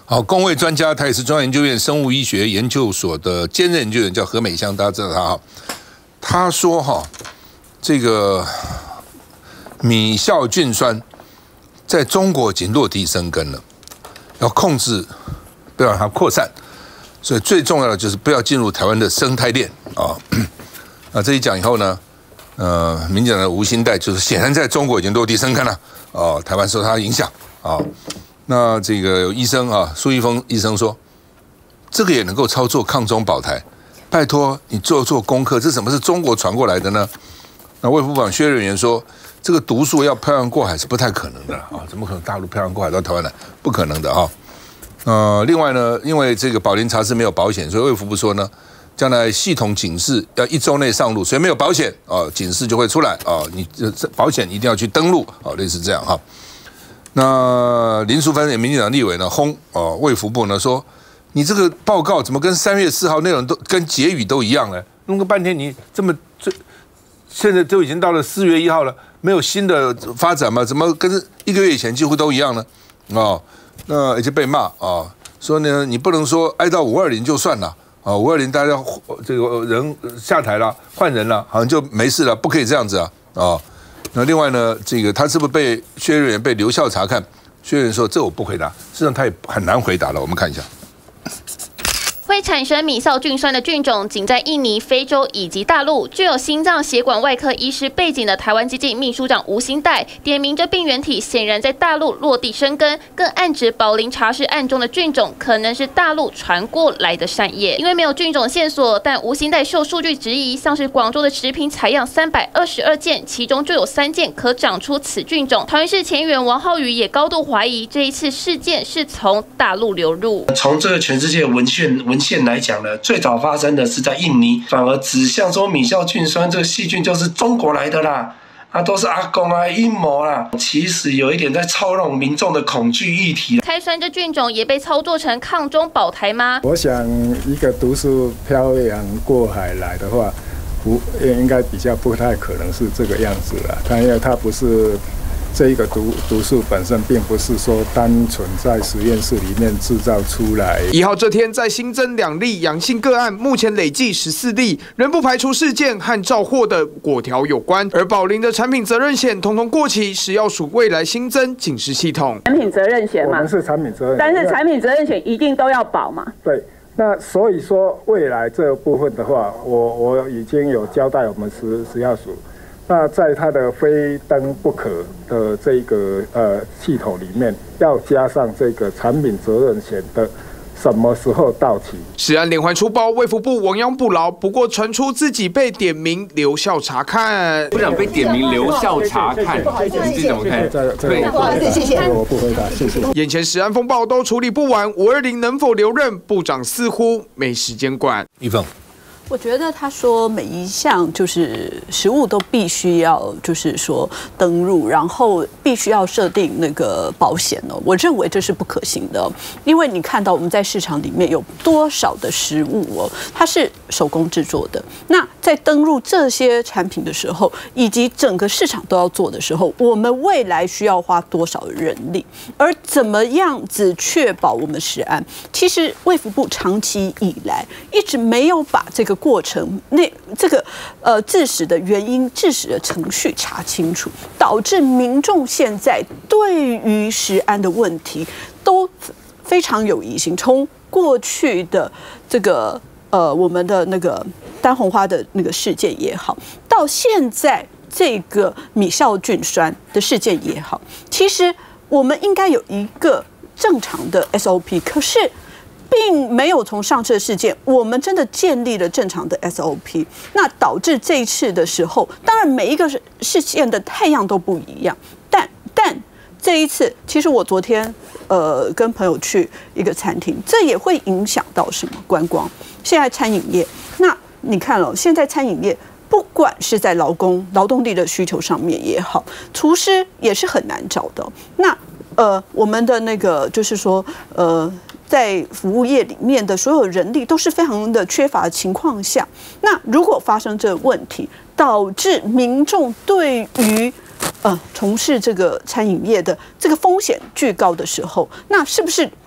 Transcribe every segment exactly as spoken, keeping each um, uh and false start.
好，公卫专家，他也是中央研究院生物医学研究所的兼任研究员，叫何美香，大家知道他哈。他说哈，这个米酵菌酸在中国已经落地生根了，要控制，不要让它扩散，所以最重要的就是不要进入台湾的生态链啊。那这一讲以后呢，呃，民进党的吴欣岱就是显然在中国已经落地生根了哦，台湾受它影响啊。那这个有医生啊，苏一峰医生说，这个也能够操作抗中保台，拜托你做做功课，这怎么是中国传过来的呢？那卫福部长薛瑞元说，这个毒素要漂洋过海是不太可能的啊，怎么可能大陆漂洋过海到台湾来？不可能的啊。呃，另外呢，因为这个宝林茶是没有保险，所以卫福部说呢，将来系统警示要一周内上路，所以没有保险啊，警示就会出来啊，你保险一定要去登录啊，类似这样哈。那林淑芬也民进党立委呢轰哦，卫福部呢说，你这个报告怎么跟三月四号内容都跟结语都一样呢？弄个半天你这么这现在都已经到了四月一号了，没有新的发展吗？怎么跟一个月以前几乎都一样呢？哦，那而且被骂啊，说呢你不能说挨到五二零就算了啊，五二零大家这个人下台了换人了，好像就没事了，不可以这样子啊啊。那另外呢，这个他是不是被薛瑞元被留校察看？薛瑞元说这我不回答，事实上他也很难回答了。我们看一下。 会产生米酵菌酸的菌种仅在印尼、非洲以及大陆。具有心脏血管外科医师背景的台湾基进秘书长吴欣岱点名，这病原体显然在大陆落地生根，更暗指宝林茶室案中的菌种可能是大陆传过来的扇叶。因为没有菌种线索，但吴欣岱受数据质疑，像是广州的食品采样三百二十二件，其中就有三件可长出此菌种。桃园市前议员王浩宇也高度怀疑这一次事件是从大陆流入。 从这个全世界文献文献来讲呢，最早发生的是在印尼，反而指向说米酵菌酸这个细菌就是中国来的啦，啊都是阿公啊阴谋啦，其实有一点在操弄民众的恐惧议题。 开酸这菌种也被操作成抗中保台吗？ 我想一个毒素漂洋过海来的话，不应该比较不太可能是这个样子了，它因为它不是。这一个毒毒素本身并不是说单纯在实验室里面制造出来。 一号这天再新增两例阳性个案，目前累计十四例，仍不排除事件和照货的果条有关。而宝林的产品责任险统统过期，食药署未来新增警示系统。 产品责任险嘛， 我们是产品责任险， 但是产品责任险一定都要保嘛。 对。那所以说未来这部分的话，我我已经有交代我们食食药署。那在它的非登不可的这个呃系统里面，要加上这个产品责任险的什么时候到期？ 食安连环出包，卫福部亡羊补牢，不过传出自己被点名留校查看， 部长被点名留校查看，你怎么看？ 对，不好意思，谢谢，我不回答，谢谢。 眼前食安风暴都处理不完，五二零能否留任？部长似乎没时间管。 一凤。 我觉得他说每一项就是食物都必须要就是说登入，然后必须要设定那个保险哦。我认为这是不可行的哦，因为你看到我们在市场里面有多少的食物哦，它是手工制作的。那在登入这些产品的时候，以及整个市场都要做的时候，我们未来需要花多少人力，而怎么样子确保我们食安？其实卫福部长期以来一直没有把这个过程那这个呃致死的原因、致死的程序查清楚，导致民众现在对于食安的问题都非常有疑心。从过去的这个呃我们的那个丹红花的那个事件也好，到现在这个米酵菌酸的事件也好，其实我们应该有一个正常的 S O P， 可是并没有从上次的事件，我们真的建立了正常的 S O P， 那导致这一次的时候，当然每一个事件的太阳都不一样，但但这一次，其实我昨天呃跟朋友去一个餐厅，这也会影响到什么观光？现在餐饮业，那你看了，现在餐饮业不管是在劳工劳动力的需求上面也好，厨师也是很难找的。那呃，我们的那个就是说呃。在服务业里面的所有人力都是非常的缺乏的情况下，那如果发生这个问题，导致民众对于呃从事这个餐饮业的这个风险巨高的时候，那是不是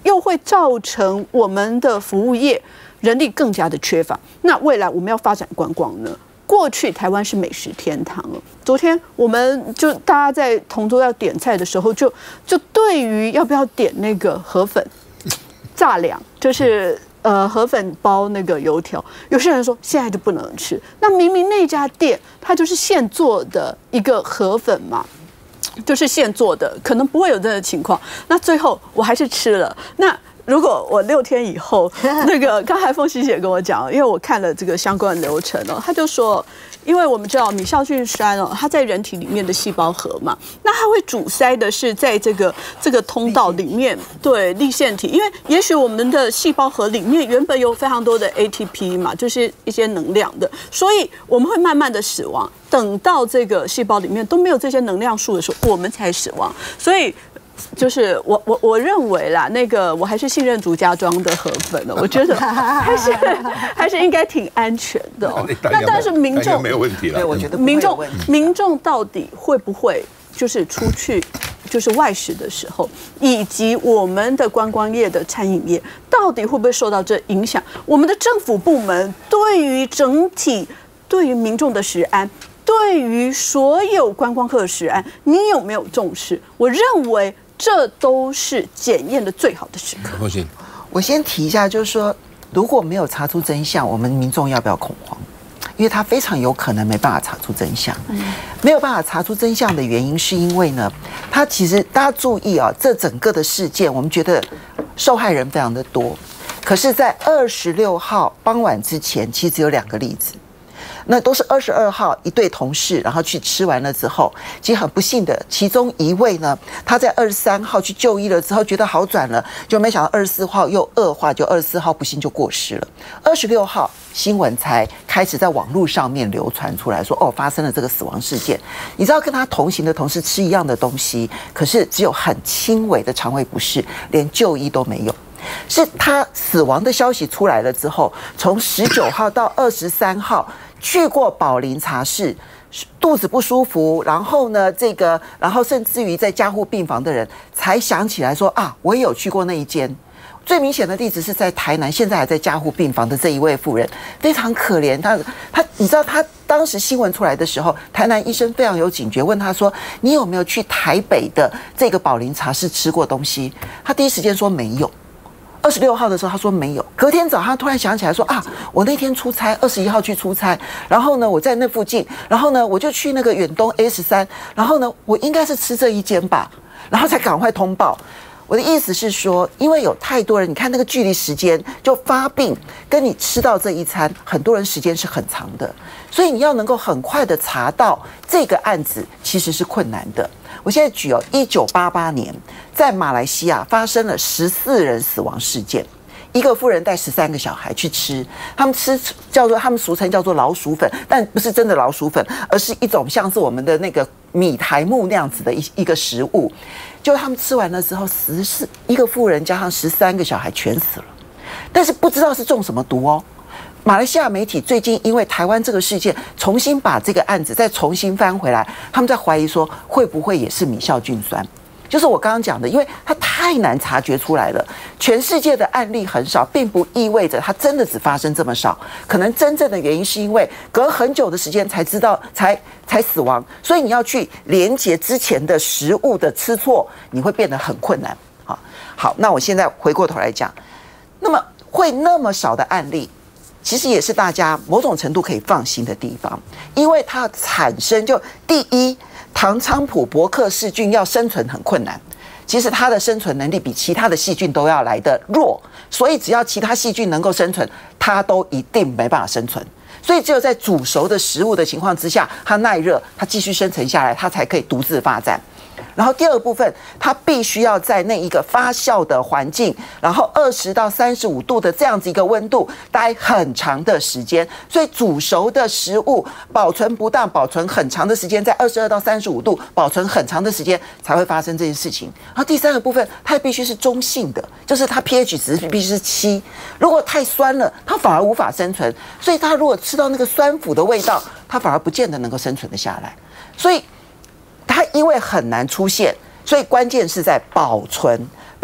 又会造成我们的服务业人力更加的缺乏。那未来我们要发展观光呢？过去台湾是美食天堂了。昨天我们就大家在同桌要点菜的时候就，就对于要不要点那个河粉炸两，就是呃河粉包那个油条，有些人说现在就不能吃。那明明那家店它就是现做的一个河粉嘛。就是现做的，可能不会有这个情况。那最后我还是吃了。那如果我六天以后，那个刚才凤溪姐跟我讲，因为我看了这个相关的流程哦，他就说，因为我们知道米酵菌酸哦，它在人体里面的细胞核嘛，那它会阻塞的是在这个这个通道里面，对粒线体，因为也许我们的细胞核里面原本有非常多的 A T P 嘛，就是一些能量的，所以我们会慢慢的死亡。等到这个细胞里面都没有这些能量素的时候，我们才死亡。所以。就是我我我认为啦，那个我还是信任竹家庄的河粉的，我觉得还是还是应该挺安全的、哦。那但是民众没有问题了， 对，我觉得民众民众到底会不会就是出去就是外食的时候，以及我们的观光业的餐饮业到底会不会受到这影响？我们的政府部门对于整体对于民众的食安。对于所有观光客的食安，你有没有重视？我认为这都是检验的最好的时刻。 我先提一下，就是说，如果没有查出真相，我们民众要不要恐慌？因为他非常有可能没办法查出真相。没有办法查出真相的原因，是因为呢，他其实大家注意啊，这整个的事件，我们觉得受害人非常的多，可是，在二十六号傍晚之前，其实只有两个例子。那都是二十二号一对同事，然后去吃完了之后，其实很不幸的，其中一位呢，他在二十三号去就医了之后，觉得好转了，就没想到二十四号又恶化，就二十四号不幸就过世了。二十六号新闻才开始在网络上面流传出来说，哦，发生了这个死亡事件。你知道跟他同行的同事吃一样的东西，可是只有很轻微的肠胃不适，连就医都没有。是他死亡的消息出来了之后，从十九号到二十三号去过宝林茶室，肚子不舒服，然后呢，这个，然后甚至于在加护病房的人才想起来说啊，我也有去过那一间。最明显的例子是在台南，现在还在加护病房的这一位妇人，非常可怜。她她，你知道她当时新闻出来的时候，台南医生非常有警觉，问她说：“你有没有去台北的这个宝林茶室吃过东西？”她第一时间说没有。二十六号的时候，他说没有。隔天早上突然想起来说啊，我那天出差，二十一号去出差，然后呢，我在那附近，然后呢，我就去那个远东 A 十三，然后呢，我应该是吃这一间吧，然后才赶快通报。我的意思是说，因为有太多人，你看那个距离时间就发病跟你吃到这一餐，很多人时间是很长的，所以你要能够很快的查到这个案子，其实是困难的。我现在举哦，一九八八年在马来西亚发生了十四人死亡事件，一个妇人带十三个小孩去吃，他们吃叫做他们俗称叫做老鼠粉，但不是真的老鼠粉，而是一种像是我们的那个米苔目那样子的一一个食物。就他们吃完了之后，十四一个妇人加上十三个小孩全死了，但是不知道是中什么毒哦。马来西亚媒体最近因为台湾这个事件，重新把这个案子再重新翻回来，他们在怀疑说会不会也是米酵菌酸。就是我刚刚讲的，因为它太难察觉出来了，全世界的案例很少，并不意味着它真的只发生这么少。可能真正的原因是因为隔很久的时间才知道，才才死亡，所以你要去连结之前的食物的吃错，你会变得很困难。好，好，那我现在回过头来讲，那么会那么少的案例，其实也是大家某种程度可以放心的地方，因为它产生就第一。唐菖蒲伯克氏菌要生存很困难，其实它的生存能力比其他的细菌都要来得弱，所以只要其他细菌能够生存，它都一定没办法生存。所以只有在煮熟的食物的情况之下，它耐热，它继续生存下来，它才可以独自发展。然后第二个部分，它必须要在那一个发酵的环境，然后二十到三十五度的这样子一个温度待很长的时间，所以煮熟的食物保存不当，保存很长的时间，在二十二到三十五度保存很长的时间才会发生这件事情。然后第三个部分，它必须是中性的，就是它 pH 值必须是七，如果太酸了，它反而无法生存，所以它如果吃到那个酸腐的味道，它反而不见得能够生存得下来，所以。它因为很难出现，所以关键是在保存。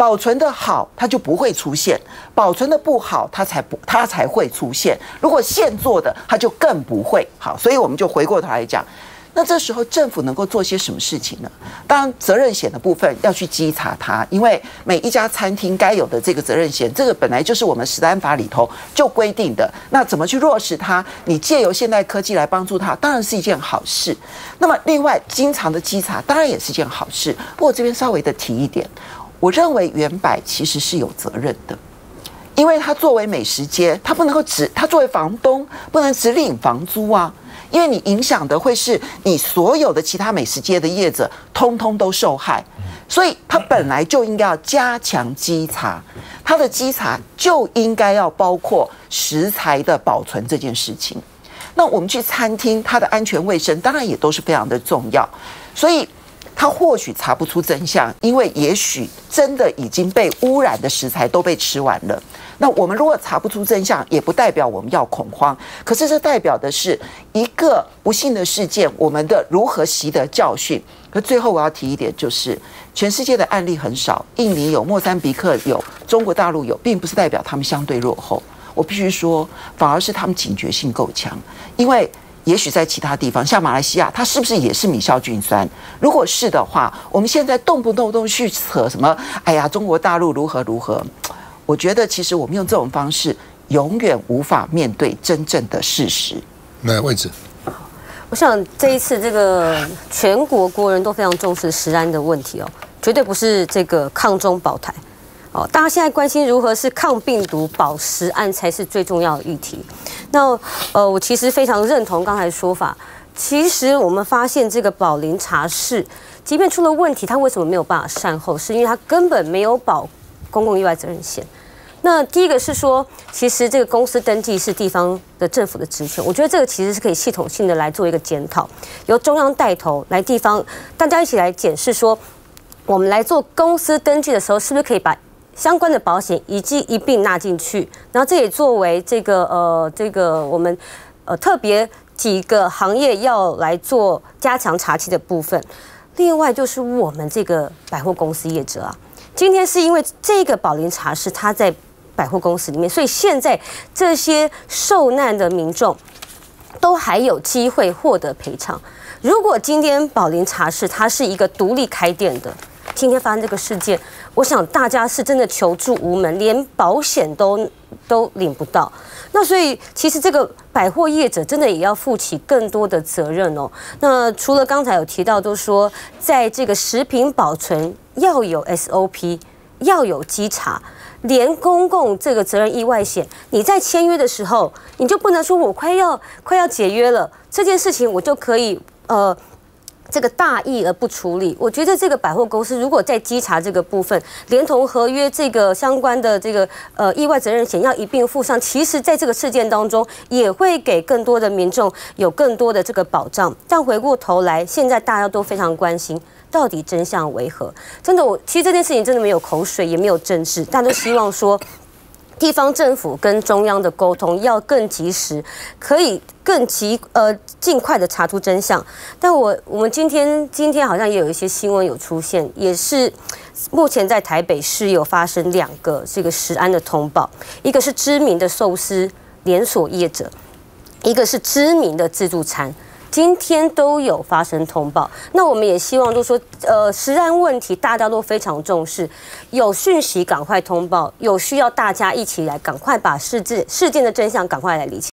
保存的好，它就不会出现；保存的不好，它才不它才会出现。如果现做的，它就更不会好。所以我们就回过头来讲。那这时候政府能够做些什么事情呢？当然，责任险的部分要去稽查它，因为每一家餐厅该有的这个责任险，这个本来就是我们食安法里头就规定的。那怎么去落实它？你借由现代科技来帮助它，当然是一件好事。那么，另外经常的稽查当然也是一件好事。不过这边稍微的提一点，我认为远百其实是有责任的。因为它作为美食街，它不能够只，它作为房东不能只领房租啊。因为你影响的会是你所有的其他美食街的业者，通通都受害，所以它本来就应该要加强稽查，它的稽查就应该要包括食材的保存这件事情。那我们去餐厅，它的安全卫生当然也都是非常的重要，所以他或许查不出真相，因为也许真的已经被污染的食材都被吃完了。那我们如果查不出真相，也不代表我们要恐慌。可是这代表的是一个不幸的事件，我们的如何习得教训。可最后我要提一点，就是全世界的案例很少，印尼有，莫桑比克有，中国大陆有，并不是代表他们相对落后。我必须说，反而是他们警觉性够强，因为也许在其他地方，像马来西亚，它是不是也是米硝菌酸？如果是的话，我们现在动不动都去扯什么？哎呀，中国大陆如何如何？我觉得其实我们用这种方式，永远无法面对真正的事实。 那位置， 我想这一次这个全国国人都非常重视食安的问题哦，绝对不是这个抗中保台。哦，大家现在关心如何是抗病毒、保食安才是最重要的议题。那呃，我其实非常认同刚才的说法。其实我们发现这个宝林茶室，即便出了问题，它为什么没有办法善后？是因为它根本没有保公共意外责任险。那第一个是说，其实这个公司登记是地方的政府的职权，我觉得这个其实是可以系统性的来做一个检讨，由中央带头来地方，大家一起来检视说，我们来做公司登记的时候，是不是可以把相关的保险以及一并纳进去，然后这也作为这个呃这个我们呃特别几个行业要来做加强查缉的部分。另外就是我们这个百货公司业者啊，今天是因为这个宝林茶室它在百货公司里面，所以现在这些受难的民众都还有机会获得赔偿。如果今天宝林茶室它是一个独立开店的，今天发生这个事件，我想大家是真的求助无门，连保险都都领不到。那所以其实这个百货业者真的也要负起更多的责任哦。那除了刚才有提到，都说在这个食品保存要有 S O P， 要有稽查，连公共这个责任意外险，你在签约的时候，你就不能说我快要快要解约了，这件事情我就可以呃。这个大意而不处理，我觉得这个百货公司如果在稽查这个部分，连同合约这个相关的这个呃意外责任险要一并附上，其实在这个事件当中也会给更多的民众有更多的这个保障。但回过头来，现在大家都非常关心，到底真相为何？真的，我其实这件事情真的没有口水，也没有政治，大家都希望说，地方政府跟中央的沟通要更及时，可以更及呃尽快的查出真相。但我我们今天今天好像也有一些新闻有出现，也是目前在台北市有发生两个这个食安的通报，一个是知名的寿司连锁业者，一个是知名的自助餐。今天都有发生通报，那我们也希望就是说，呃，食安问题大家都非常重视，有讯息赶快通报，有需要大家一起来赶快把事件事件的真相赶快来理清。